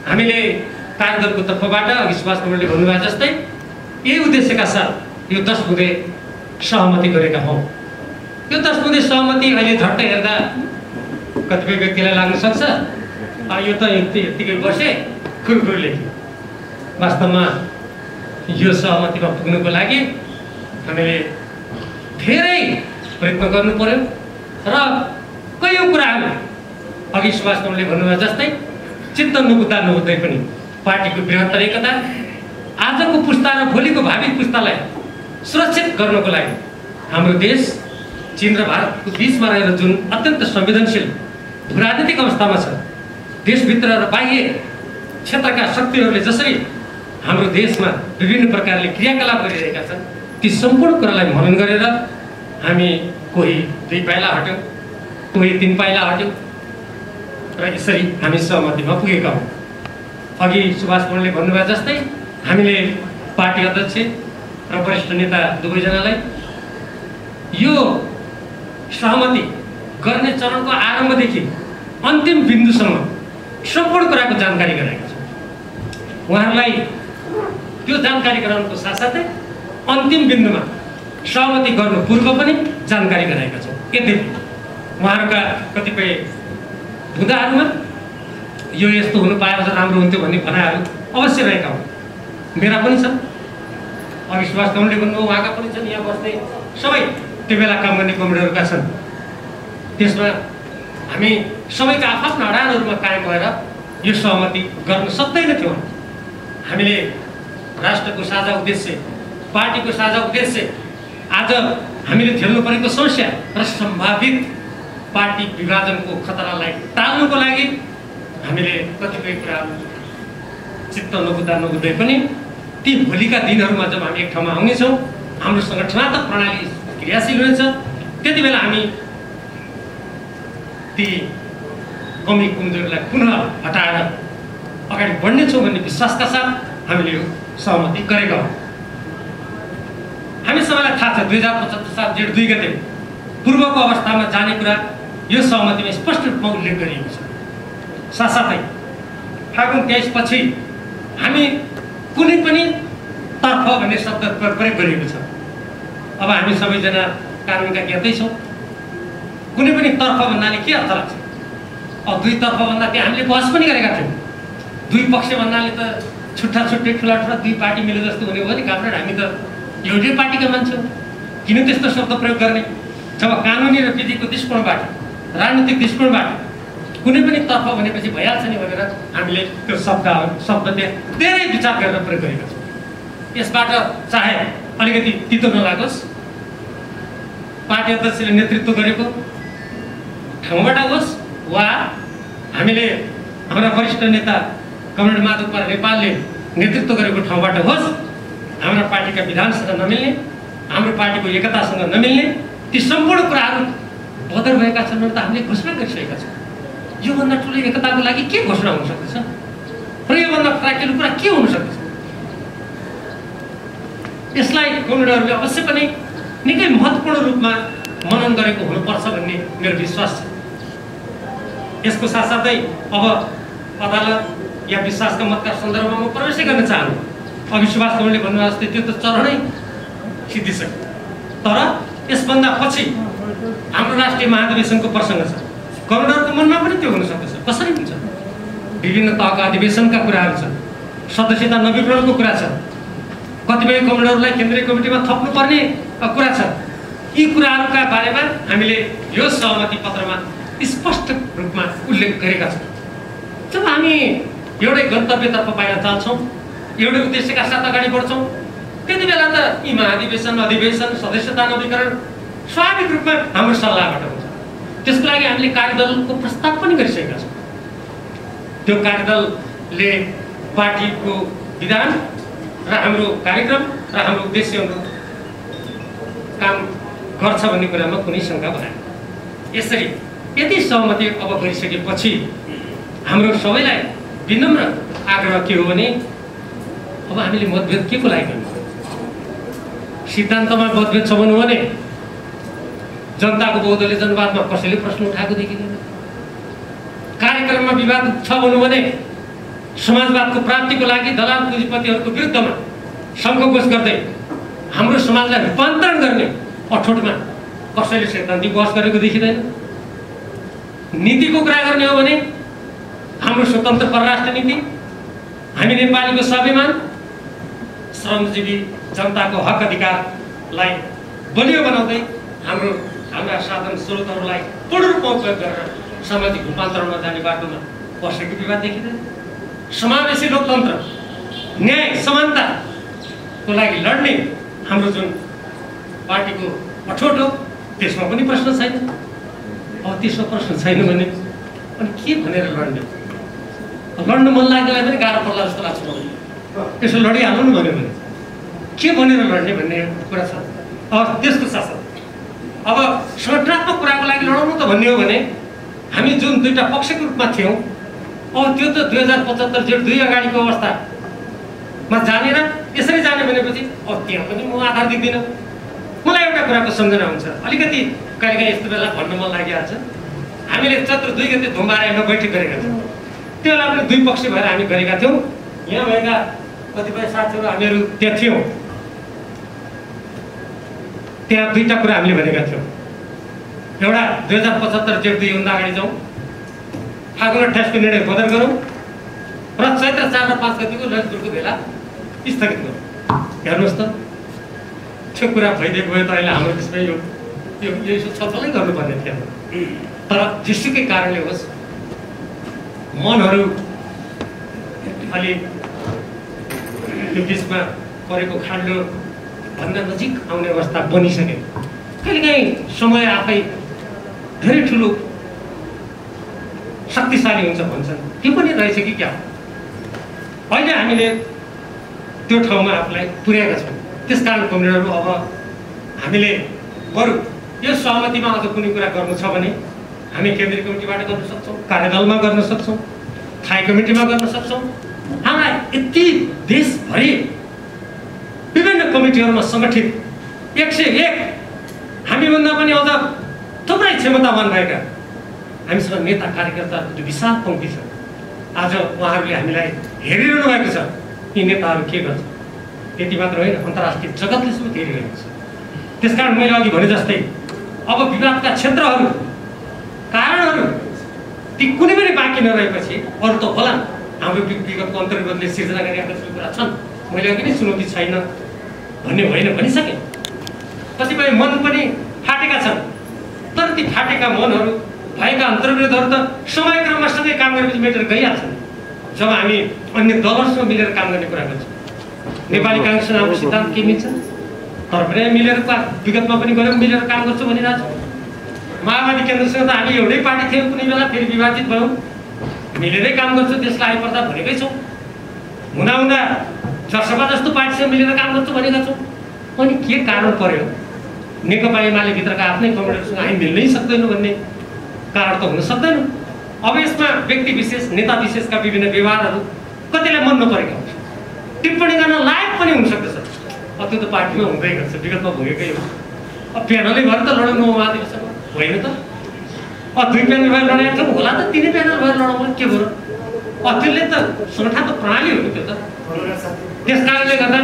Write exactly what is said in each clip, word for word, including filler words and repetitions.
हामीले कार्यदलको तर्फबाट अघि सुभाष कमरेडले भन्नुभयो जस्तै यही उद्देश्यका साथ यो दस बुँदे सहमति गरेका हौँ। यो दस बुँदे सहमति अहिले झट्ट हेर्दा कतिपय व्यक्तिलाई लाग्न सक्छ यो त यत्तिकै बसे खुरखुर लेख्यो। वास्तवमा यो सहमतिमा पुग्नुको लागि हामीले धेरै प्रयत्न गर्नु पर्यो र कयौँ कुराहरू अघि सुभाष कमरेडले भन्नुभयो जस्तै चित्त नबुझ्दा नबुझ्दै पनि पार्टीको बृहत्तर एकता आजको पुस्ता र भोलिको भावी पुस्तालाई सुरक्षित गर्नको लागि हाम्रो देश चीन र भारतको बिचमा रहेर जुन अत्यन्त संवेदनशील राजनीतिक अवस्थामा छ, देशभित्र र बाह्य क्षेत्रका शक्तिहरूले जसरी हाम्रो देशमा विभिन्न प्रकारले क्रियाकलाप गरिरहेका छन् ती सम्पूर्ण कुरालाई मनन गरेर हामी कोही दुई पाइला हट्यौँ, कोही तिन पाइला हट्यौँ र यसरी हामी सहमतिमा पुगेका हौँ। अघि सुभाष कमरेडले भन्नुभयो जस्तै हामीले पार्टी अध्यक्ष र वरिष्ठ नेता दुवैजनालाई यो सहमति गर्ने चरणको आरम्भदेखि अन्तिम बिन्दुसम्म सम्पूर्ण कुराको जानकारी गराएका छौँ। उहाँहरूलाई त्यो जानकारी गराउनुको साथसाथै अन्तिम बिन्दुमा सहमति गर्नु पूर्व पनि जानकारी गराएका छौँ। यद्यपि उहाँहरूका कतिपय बुँदाहरूमा यो यस्तो हुनु पाए अझ राम्रो हुन्थ्यो भन्ने भनाइहरू अवश्य रहेका हुन्। मेरा पनि छन्, अघि सुभाष कमरेडले भन्नुभयो उहाँका पनि छन्, यहाँ बस्ने सबै त्यो बेला काम गर्ने कमरेडहरूका छन्। त्यसमा हामी सबैका आफ्ना अडानहरूमा कायम भएर यो सहमति गर्न सक्दैन थियौँ। हामीले राष्ट्रको साझा उद्देश्य, पार्टीको साझा उद्देश्य, आज हामीले झेल्नु परेको समस्या र सम्भावित पार्टी विभाजनको खतरालाई टाल्नुको लागि हामीले कतिपय कुराहरू चित्त नबुझ्दा नबुझ्दै पनि ती भोलिका दिनहरूमा जब हामी एक ठाउँमा आउनेछौँ, हाम्रो सङ्गठनात्मक प्रणाली क्रियाशील हुनेछ, त्यति बेला हामी ती कमी कमजोरीलाई पुनः हटाएर अगाडि बढ्नेछौँ भन्ने विश्वासका साथ हामीले यो सहमति गरेका हौँ। हामी सबैलाई थाहा छ दुई हजार पचहत्तर साल जेठ दुई गते पूर्वको अवस्थामा जाने कुरा यो सहमतिमा स्पष्ट रूपमा उल्लेख गरिएको छ। साथसाथै फागुन तेइस पछि हामी कुनै पनि तर्फ भन्ने शब्द प्रयोग गरिएको छ। अब हामी सबैजना कानुनका ज्ञातै छौँ, कुनै पनि तर्फ भन्नाले के अर्थ लाग्छ? अब दुई तर्फ भन्दा त्यो हामीले बहस पनि गरेका थियौँ। दुई पक्ष भन्नाले त छुट्टा छुट्टै ठुला ठुला दुई पार्टी मिले जस्तो हुने हो नि कामरेड, हामी त एउटै पार्टीका मान्छे हो, किन त्यस्तो शब्द प्रयोग गर्ने? जब कानुनी र विधिको दृष्टिकोणबाट, राजनीतिक दृष्टिकोणबाट कुनै पनि तर्फ भनेपछि भइहाल्छ नि भनेर हामीले त्यो शब्द शब्द त्यहाँ धेरै विचार गरेर प्रयोग गरेका छौँ। यसबाट चाहे अलिकति तितो नलागोस्, पार्टी अध्यक्षले नेतृत्व गरेको ठाउँबाट होस् वा हामीले हाम्रा वरिष्ठ नेता कमरेड माधव कुमार नेपालले नेतृत्व गरेको ठाउँबाट होस्, हाम्रा पार्टीका विधानसँग नमिल्ने, हाम्रो पार्टीको एकतासँग नमिल्ने ती सम्पूर्ण कुराहरू बदर भएका छन् भने त हामीले घोषणा गरिसकेका छौँ। योभन्दा ठुलो एकताको लागि के घोषणा हुन सक्दछ र योभन्दा फराकिलो कुरा के हुन सक्दछ? यसलाई कमरेडहरूले अवश्य पनि निकै महत्त्वपूर्ण रूपमा मनन गरेको हुनुपर्छ भन्ने मेरो विश्वास छ। यसको साथसाथै अब अदालत या विश्वासका मतका सन्दर्भमा म प्रवेशै गर्न चाहन्छु। अघि सुभाष कमरेडले भन्नुभयो जस्तै त्यो त चरणै सिद्धिसक्यो, तर यसभन्दा पछि हाम्रो राष्ट्रिय महाधिवेशनको प्रसङ्ग छ। कमरेडहरूको मनमा पनि त्यो हुन सक्दछ। कसरी हुन्छ? विभिन्न तहका अधिवेशनका कुराहरू छन्, सदस्यता नवीकरणको कुरा छ, कतिपय कमरेडहरूलाई केन्द्रीय कमिटीमा थप्नुपर्ने कुरा छ। यी कुराहरूका बारेमा हामीले यो सहमति पत्रमा स्पष्ट रूपमा उल्लेख गरेका छौँ। जब हामी एउटै गन्तव्यतर्फ पाइन चाल्छौँ, एउटै उद्देश्यका साथ अगाडि बढ्छौँ, त्यति बेला त यी महाधिवेशन, अधिवेशन, सदस्यता नवीकरण स्वाभाविक रूपमा हाम्रो सल्लाहबाट हुन्छ। त्यसको लागि हामीले कार्यदलको प्रस्ताव पनि गरिसकेका छौँ। त्यो कार्यदलले पार्टीको विधान र हाम्रो कार्यक्रम र हाम्रो उद्देश्यहरू काम गर्छ भन्ने कुरामा कुनै शङ्का भएन। यसरी यदि सहमति अब गरिसकेपछि हाम्रो सबैलाई विनम्र आग्रह के हो भने अब हामीले मतभेद के को लागि गर्नु? सिद्धान्तमा मतभेद छ भन्नु भने जनताको बहुदलीय जनवादमा कसैले प्रश्न उठाएको देखिँदैन। कार्यक्रममा विवाद छ भन्नु भने समाजवादको प्राप्तिको लागि दलाल पुँजीपतिहरूको विरुद्धमा सङ्घर्ष गर्दै हाम्रो समाजलाई रूपान्तरण गर्ने अठोटमा कसैले सैद्धान्तिक बहस गरेको देखिँदैन। नीतिको कुरा गर्ने हो भने हाम्रो स्वतन्त्र परराष्ट्र नीति, हामी नेपालीको स्वाभिमान, श्रमजीवी जनताको हक अधिकारलाई बलियो बनाउँदै हाम्रो हाम्रा साधन स्रोतहरूलाई पूर्ण रूपमा उपयोग गरेर सामाजिक रूपान्तरणमा जाने बाटोमा कसैको विवाद देखिँदैन। समावेशी लोकतन्त्र, न्याय, समानताको लागि लड्ने हाम्रो जुन पार्टीको अठोट हो त्यसमा पनि प्रश्न छैन। अब त्यसमा प्रश्न छैन भने अनि के भनेर लड्ने? लड्नु मन लाग्नेलाई पनि गाह्रो पर्ला जस्तो लाग्छ मलाई। त्यसो लडिहाल्नु भन्यो भने के भनेर लड्ने भन्ने कुरा छ। अब त्यसको साथसाथ अब संरचनात्मक कुराको लागि लडाउनु त भन्ने हो भने हामी जुन दुईवटा पक्षको रूपमा थियौँ अब त्यो त दुई हजार पचहत्तर जेठ दुई अगाडिको अवस्थामा जानेर यसरी जाने भनेपछि अब त्यहाँ पनि म आधार दिँदिनँ। मलाई एउटा कुराको सम्झना हुन्छ, अलिकति कहिलेकाहीँ यस्तो बेला भन्न मन लागिहाल्छ। हामीले चैत्र दुई गते धुम्बाराईमा बैठक गरेका थियौँ। त्यो बेला पनि दुई पक्ष भएर हामी गरेका थियौँ। यहाँ भएका कतिपय साथीहरू हामीहरू त्यहाँ थियौँ। त्यहाँ दुईवटा कुरा हामीले भनेका थियौँ। एउटा दुई हजार पचहत्तर जेठ दुईभन्दा अगाडि जाउँ, फागुन अट्ठाइसको निर्णय बदल गरौँ र चैत्र चार र पाँच गतिको ललितपुरको भेला स्थगित गरौँ। हेर्नुहोस् त, त्यो कुरा भइदिएको भए त अहिले हाम्रो त्यसमा यो यो यसो छलफलै गर्नुपर्ने थिएन। तर जेसुकै कारणले होस् मनहरू अलि यो बिचमा परेको खाल्डो भन्दा नजिक आउने अवस्था बनिसके। कहिलेकाहीँ समय आफै धेरै ठुलो शक्तिशाली हुन्छ भन्छन्, त्यो पनि रहेछ कि क्या? अहिले हामीले त्यो ठाउँमा आफूलाई पुर्याएका छौँ। त्यसकारण कमरेडहरू अब हामीले बरु यो सहमतिमा अझ कुनै कुरा गर्नु छ भने हामी केन्द्रीय कमिटीबाट गर्न सक्छौँ, कार्यदलमा गर्न सक्छौँ, थाई कमिटीमा गर्न सक्छौँ। हाम्रा यति देशभरि विभिन्न कमिटीहरूमा सङ्गठित एक सय एक हामीभन्दा पनि अझ थुप्रै क्षमतावान भएका हामीसँग नेता कार्यकर्ताहरूको त्यो विशाल पङ्क्ति छ। आज उहाँहरूले हामीलाई हेरिरहनु भएको छ, यी नेताहरू के गर्छ। त्यति मात्र होइन, अन्तर्राष्ट्रिय जगतले समेत हेरिरहेको छ। त्यसकारण मैले अघि भने जस्तै अब विवादका क्षेत्रहरू, कारणहरू ती कुनै पनि बाँकी नरहेपछि अरू त होला। हाम्रो विगतको अन्तर्गतले सिर्जना गरिरहेका कुरा छन्। मैले अघि नै चुनौती छैन भन्ने होइन भनिसकेँ। कतिपय मन पनि फाटेका छन्, तर ती फाटेका मनहरू भएका अन्तर्विरोधहरू त समयक्रममा सँगै काम गरेपछि मेटेर गइहाल्छन्। जब हामी अन्य दलहरूसँग मिलेर काम गर्ने कुरा गर्छौँ, नेपाली काङ्ग्रेससँग हाम्रो सिद्धान्त के मिल्छ, तर पनि मिलेर विगतमा पनि गऱ्यौँ, मिलेर काम गर्छौँ भनिरहेको छौँ। माओवादी केन्द्रसँग त हामी एउटै पार्टी थियौँ, कुनै बेला फेरि विभाजित भयौँ, मिलेरै काम गर्छौँ, देशलाई आइपर्दा भनेकै छौँ। हुँदा हुँदा जसपा जस्तो पार्टीसँग मिलेर काम गर्छौँ भनेका छौँ। अनि के कारण पर्यो? नेकपा एमाले भित्रका आफ्नै कमरेडहरूसँग हामी मिल्नै सक्दैनौँ भन्ने कारण त हुन सक्दैन। अब यसमा व्यक्ति विशेष, नेता विशेषका विभिन्न व्यवहारहरू कतिलाई मन नपरेका हुन्छ, टिप्पणी गर्न लायक पनि हुनसक्दछ। अब त्यो त पार्टीमा हुँदै गर्छ, विगतमा भएकै हो। अब प्यानलै भएर त लडाउनु महाधिवेशनमा होइन त। अब दुई प्यानल भएर लडाएको छौँ होला त, तिनै प्यानल भएर लडाउनु के भयो? अब त्यसले त सङ्गठन त प्रणाली हो नि त्यो त। त्यस कारणले गर्दा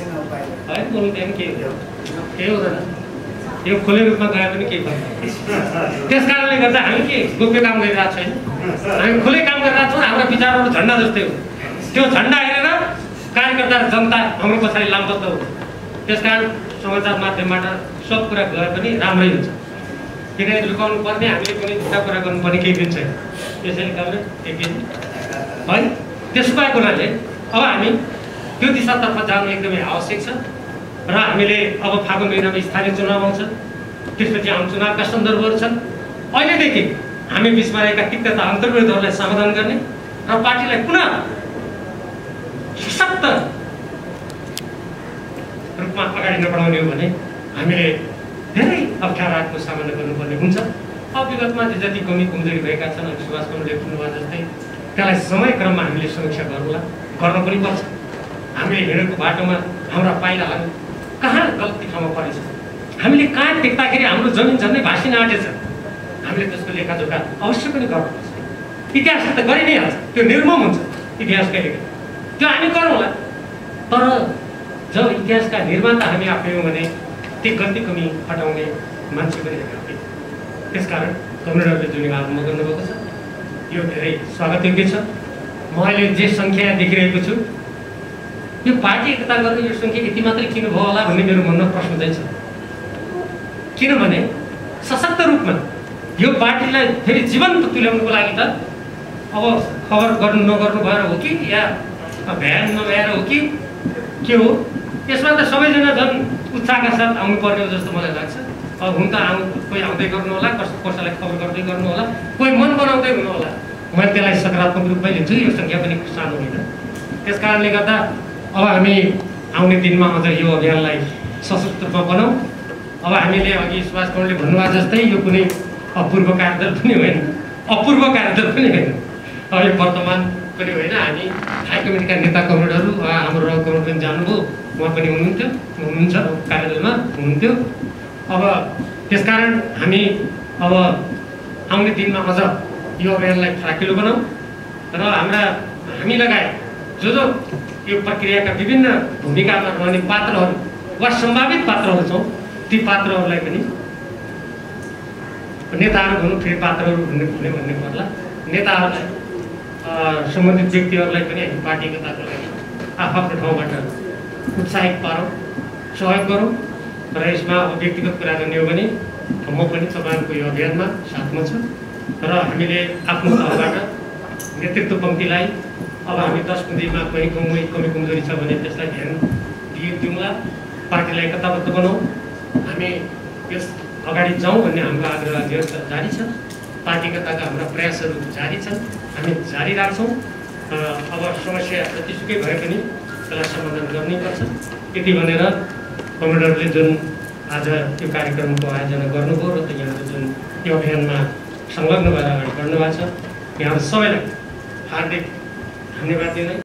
है बोल्नु त्यहाँ के केही हुँदैन, यो खुले रूपमा गए पनि केही फरक। त्यस कारणले गर्दा हामी के गोप्य काम गरिरहेको छैन, हामी खुलै काम गरिरहेको छौँ। हाम्रा विचारहरू झन्डा जस्तै हो, त्यो झन्डा हेरेर कार्यकर्ता र जनता हाम्रो पछाडि लामबद्ध हो। त्यस कारण समाचार माध्यमबाट सब कुरा गए पनि राम्रै हुन्छ। किनकि लुकाउनु पर्ने, हामीले कुनै झुटा कुरा गर्नुपर्ने केही दिन छैन। त्यसैले कारणले एक दिन है त्यसो भएको हुनाले अब हामी त्यो दिशातर्फ जानु एकदमै आवश्यक छ। र हामीले अब फागुन महिनामा स्थानीय चुनाव आउँछ, त्यसपछि आम चुनावका सन्दर्भहरू छन्। अहिलेदेखि हामी बिचमा रहेका तिक्तता अन्तर्विरोधहरूलाई समाधान गर्ने र पार्टीलाई पुनः सशक्त रूपमा अगाडि नबढाउने हो भने हामीले धेरै अप्ठ्याराहरूको सामना गर्नुपर्ने हुन्छ। अब विगतमा जति कमी कमजोरी भएका छन्, सुभाष कमलले भन्नुभयो जस्तै त्यसलाई समयक्रममा हामीले समीक्षा गर्नुला गर्न पनि पर्छ। हामीले हिँडेको बाटोमा हाम्रा पाइलाहरू कहाँ गल्ती ठाउँमा परेछ, हामीले कहाँ टेक्दाखेरि हाम्रो जमिन झन्डै भाँसिन आँटेछ, हामीले त्यसको लेखाजोखा अवश्य पनि गर्नुपर्छ। इतिहासले त गरि नै हाल्छ, त्यो निर्मम हुन्छ। इतिहास कहिले त्यो हामी गरौँला। तर जब इतिहासका निर्माता हामी आफै हौँ भने ती गल्ती कमी हटाउने मान्छे पनि हामी आफै। त्यसकारण कमरेडहरूले जुन आरम्भ गर्नुभएको छ यो धेरै स्वागतयोग्य छ। म अहिले जे सङ्ख्या देखिरहेको छु यो पार्टी एकता गरेर यो सङ्ख्या यति मात्रै किन भयो होला भन्ने मेरो मनमा प्रश्न चाहिँ छ। किनभने सशक्त रूपमा यो पार्टीलाई फेरि जीवन्त तुल्याउनुको लागि त अब खबर गर्नु नगर्नु भएर हो कि या भ्यान नभ्याएर हो कि के हो, यसमा त सबैजना झन् उत्साहका साथ आउनु पर्ने हो जस्तो मलाई लाग्छ। अब हुन त आउँ कोही आउँदै गर्नु होला, कस कसैलाई खबर गर्दै गर्नु होला, कोही मन बनाउँदै हुनु होला। मैले त्यसलाई सकारात्मक रूपमै लिन्छु। यो सङ्ख्या पनि सानो होइन। त्यस कारणले गर्दा अब हामी आउने दिनमा अझ यो अभियानलाई सशक्त रूपमा बनाऊँ। अब हामीले अघि सुभाष कौरले भन्नुभएको जस्तै यो कुनै अपूर्व कार्यदल पनि होइन, अपूर्व कार्यदल पनि होइन, अब यो वर्तमान पनि होइन। हामी हाई कमिटीका नेता कमरेडहरू हाम्रो रग कमरेड पनि जानुभयो, उहाँ पनि हुनुहुन्थ्यो, हुनुहुन्छ कार्यदलमा हुनुहुन्थ्यो। अब त्यसकारण हामी अब आउने दिनमा अझ यो अभियानलाई फराकिलो बनाऊँ र हाम्रा हामी लगायत जो जो यो प्रक्रियाका विभिन्न भूमिकामा रहने पात्रहरू वा सम्भावित पात्रहरू छौँ ती पात्रहरूलाई पनि नेताहरू भनौँ, फेरि पात्रहरू भन्ने भन्ने भन्ने पर्ला, नेताहरूलाई सम्बन्धित व्यक्तिहरूलाई पनि हामी पार्टी एकताको लागि आफ्नो ठाउँबाट उत्साहित पारौँ, सहयोग गरौँ। र यसमा अब व्यक्तिगत कुरा गर्ने हो भने म पनि तपाईँहरूको यो अभियानमा साथमा छु र हामीले आफ्नो तहबाट नेतृत्व पङ्क्तिलाई अब हामी दस बुँदीमा कहीँ कमी कमी कमजोरी छ भने त्यसलाई ध्यान दिए दिउँला, पार्टीलाई एकताबद्ध बनाऊँ, हामी यस अगाडि जाउँ भन्ने हाम्रो आग्रह निरन्तर जारी छ। पार्टी एकताका हाम्रा प्रयासहरू जारी छन्, हामी जारी राख्छौँ। अब समस्या जतिसुकै भए पनि त्यसलाई समाधान गर्नैपर्छ। यति भनेर कमरेडहरूले जुन आज यो कार्यक्रमको आयोजना गर्नुभयो र यहाँहरू जुन यो अभियानमा संलग्न भएर अगाडि बढ्नुभएको छ, यहाँहरू सबैलाई हार्दिक धन्यवाद दिँदै